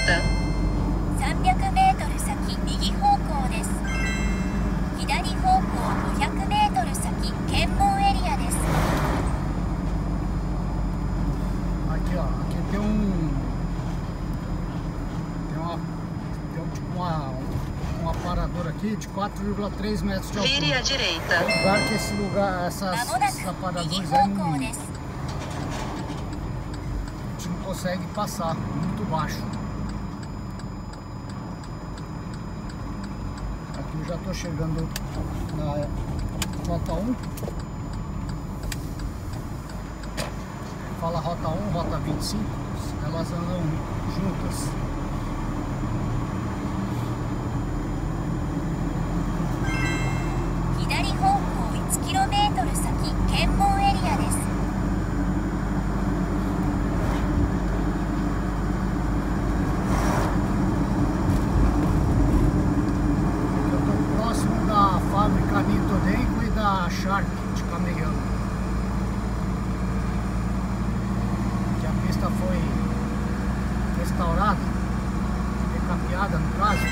direita. 300メートル先右方向です。左方向500メートル先検問エリアです。 Aqui, ó, aqui tem um aparador aqui de 4,3 metros de Vire à altura. direita. É um lugar que esses aparadores aí não, a gente não consegue passar, muito baixo. Aqui eu já estou chegando na rota 1. Fala rota 1, rota 25, elas andam juntas. Shark de caminhão. Que a pista foi restaurada, recapeada no caso.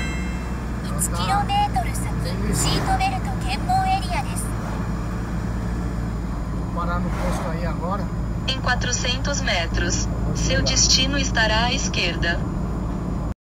1 km parar no posto aí agora. Em 400 metros, seu destino estará à esquerda.